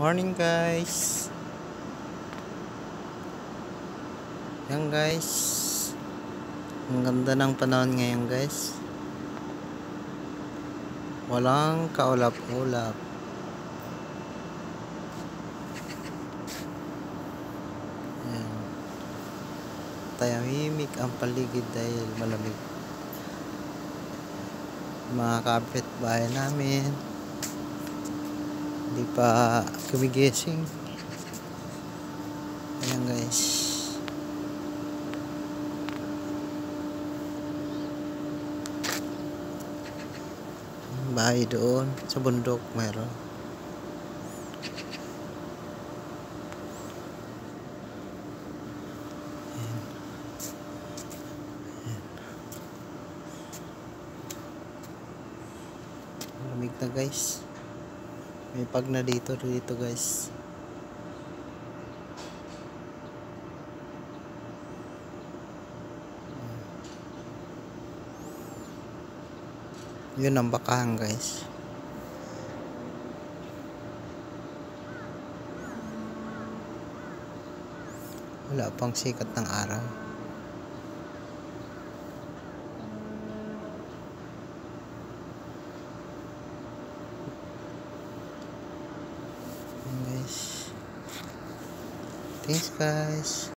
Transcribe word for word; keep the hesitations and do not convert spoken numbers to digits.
Morning guys. Yan guys. Ang ganda ng panahon ngayon guys. Walang kaulap-ulap. Yan. Tahimik ang paligid dahil malamig. Mga kapitbahay namin hindi pa gumigising. Ayan guys. Bahay doon sa bundok meron. Ayan. Ayan. Malamig na guys. May pag na dito dito guys. Yun ang bakahan guys. Wala pang sikat ng araw. Ayan guys. Thanks guys.